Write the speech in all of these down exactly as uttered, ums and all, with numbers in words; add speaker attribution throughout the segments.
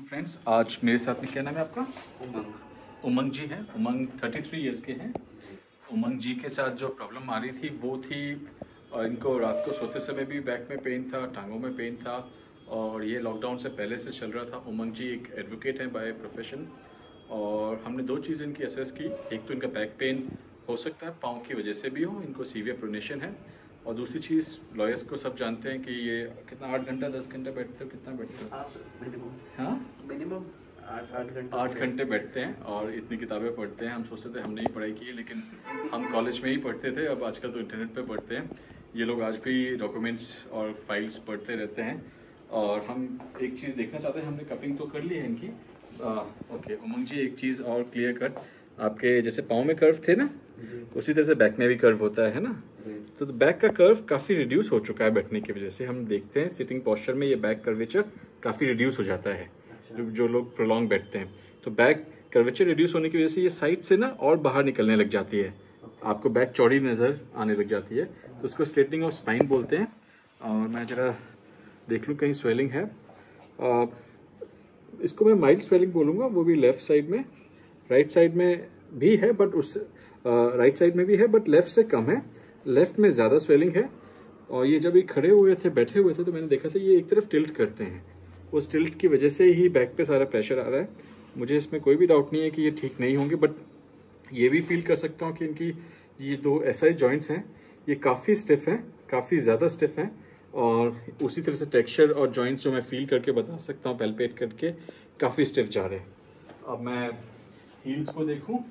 Speaker 1: Friends, आज मेरे साथ में क्या नाम है आपका?
Speaker 2: उमंग।
Speaker 1: उमंग जी हैं। उमंग तैंतीस इयर्स के हैं। उमंग जी के साथ जो प्रॉब्लम आ रही थी वो थी, और इनको रात को सोते समय भी बैक में पेन था, टांगों में पेन था, और ये लॉकडाउन से पहले से चल रहा था। उमंग जी एक एडवोकेट हैं बाय प्रोफेशन, और हमने दो चीज़ इनकी असेस की। एक तो इनका बैक पेन हो सकता है पाँव की वजह से भी हो, इनको सीवियर प्रोनेशन है, और दूसरी चीज़ लॉयर्स को सब जानते हैं कि ये कितना आठ घंटा दस घंटे बैठते हो, कितना बैठते हो?
Speaker 2: मिनिमम
Speaker 1: हाँ
Speaker 2: मिनिमम आठ आठ घंटे
Speaker 1: आठ घंटे बैठते हैं और इतनी किताबें पढ़ते हैं। हम सोचते थे हमने ही पढ़ाई की है, लेकिन हम कॉलेज में ही पढ़ते थे, अब आजकल तो इंटरनेट पे पढ़ते हैं। ये लोग आज भी डॉक्यूमेंट्स और फाइल्स पढ़ते रहते हैं। और हम एक चीज़ देखना चाहते हैं, हमने कपिंग तो कर ली है इनकी। आ, ओके उमंग जी, एक चीज़ और क्लियर कट, आपके जैसे पाँव में कर्व थे ना, उसी तरह से बैक में भी कर्व होता है ना? तो बैक का कर्व काफ़ी रिड्यूस हो चुका है बैठने की वजह से। हम देखते हैं सिटिंग पोस्चर में ये बैक कर्वेचर काफ़ी रिड्यूस हो जाता है। जो जो लोग प्रोलॉन्ग बैठते हैं, तो बैक कर्वेचर रिड्यूस होने की वजह से ये साइड से ना और बाहर निकलने लग जाती है, आपको बैक चौड़ी नज़र आने लग जाती है। तो उसको स्ट्रेटनिंग ऑफ स्पाइन बोलते हैं। और मैं जरा देख लूँ कहीं स्वेलिंग है। आ, इसको मैं माइल्ड स्वेलिंग बोलूँगा, वो भी लेफ़्ट साइड में। राइट साइड में भी है, बट उस राइट साइड में भी है, बट लेफ़्ट से कम है। लेफ़्ट में ज़्यादा स्वेलिंग है। और ये जब ये खड़े हुए थे, बैठे हुए थे, तो मैंने देखा था ये एक तरफ टिल्ट करते हैं। उस टिल्ट की वजह से ही बैक पे सारा प्रेशर आ रहा है। मुझे इसमें कोई भी डाउट नहीं है कि ये ठीक नहीं होंगे, बट ये भी फील कर सकता हूँ कि इनकी ये दो एस आई जॉइंट्स हैं, ये काफ़ी स्टिफ हैं, काफ़ी ज़्यादा स्टिफ हैं। और उसी तरह से टेक्सचर और जॉइंट्स जो मैं फील करके बता सकता हूँ, पैल्पेट करके, काफ़ी स्टिफ जा रहे हैं। अब मैं हील्स को देखूँ।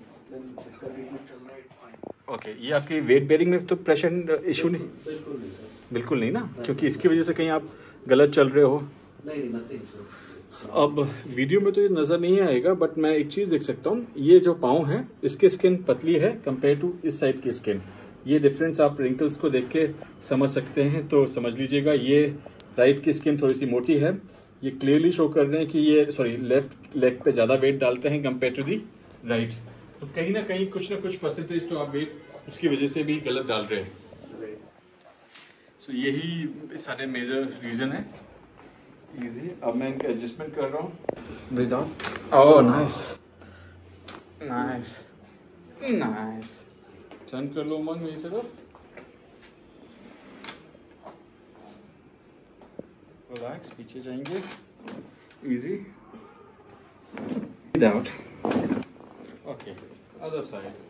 Speaker 1: ओके okay, ये आपकी वेट बेयरिंग में तो प्रेशर इशू नहीं?
Speaker 2: बिल्कुल नहीं सर,
Speaker 1: बिल्कुल नहीं ना, क्योंकि इसकी वजह से कहीं आप गलत चल रहे हो?
Speaker 2: नहीं नहीं नथिंग सर।
Speaker 1: अब वीडियो में तो ये नज़र नहीं आएगा, बट मैं एक चीज़ देख सकता हूँ, ये जो पाँव है इसकी स्किन पतली है कंपेयर टू इस साइड की स्किन। ये डिफरेंस आप रिंकल्स को देख के समझ सकते हैं, तो समझ लीजिएगा। ये राइट की स्किन थोड़ी सी मोटी है, ये क्लियरली शो कर रहे हैं कि ये सॉरी लेफ्ट लेग पे ज़्यादा वेट डालते हैं कंपेयर टू दी राइट। तो कहीं ना कहीं कुछ ना कुछ परसेंटेज तो आप वेट उसकी वजह से भी गलत डाल रहे हैं। सो so, यही सारे मेजर रीज़न है। इजी। अब मैं इनका एडजस्टमेंट कर रहा हूँ without. Oh nice nice nice. Turn कर लो उमंग मेरी तरफ। रिलैक्स, पीछे जाएंगे। Easy without. Okay, other side.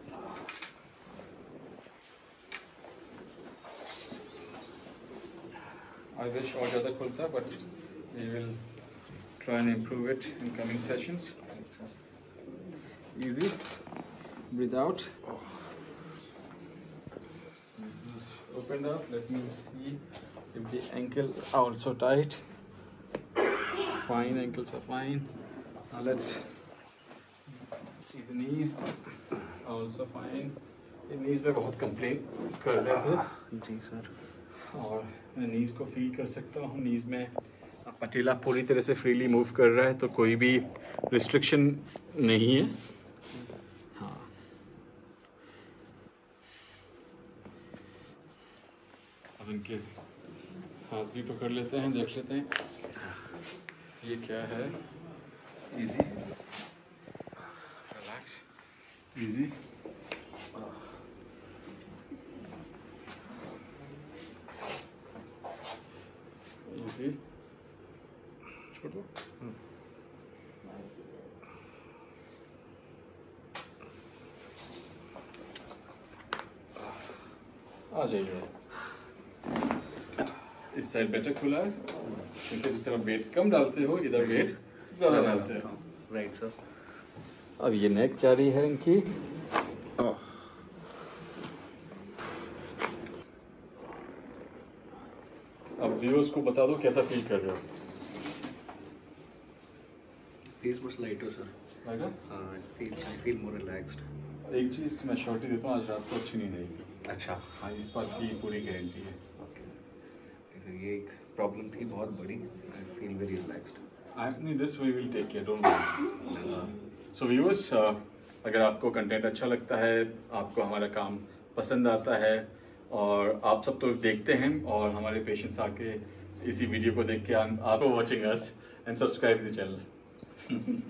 Speaker 1: I wish और ज़्यादा खुलता, but we will try and improve it in coming sessions. Easy. Breathe out. This is opened up. Let me see if the ankle are also tight. Fine, ankles are fine. Now let's see the knees. Also fine. The knees में बहुत complain कर रहे थे।
Speaker 2: जी sir.
Speaker 1: और मैं knees को feel कर सकता हूँ। नीज़ में पटेला पूरी तरह से फ्रीली मूव कर रहा है, तो कोई भी रिस्ट्रिक्शन नहीं है। हाँ, अब इनके हाथ भी पकड़ लेते हैं, देख लेते हैं ये क्या है। Easy, relax, easy. इजी, छोड़ दो। आ जाइए। इस साइड बेटर खुला है, क्योंकि जिस तरह वेट कम डालते हो, इधर वेट ज़्यादा डालते हो।
Speaker 2: Right sir.
Speaker 1: अब ये नेक जा रही है इनकी। अब व्यूअर्स को बता दो कैसा फील कर रहे हो।
Speaker 2: Feels much lighter sir.
Speaker 1: Lighter?
Speaker 2: Uh, I feel I feel more relaxed.
Speaker 1: एक चीज़ मैं श्योरिटी देता हूँ, आज रात को अच्छी नींद आएगी।
Speaker 2: अच्छा।
Speaker 1: हाँ, इस बात की पूरी गारंटी है।
Speaker 2: ओके सर, ये एक प्रॉब्लम थी बहुत बड़ी। I feel very relaxed.
Speaker 1: I नहीं, this we will take care, don't worry. So viewers, अगर आपको कंटेंट अच्छा लगता है, आपको हमारा काम पसंद आता है, और आप सब तो देखते हैं, और हमारे पेशेंट्स आके इसी वीडियो को देख के आप watching us and subscribe the channel. है।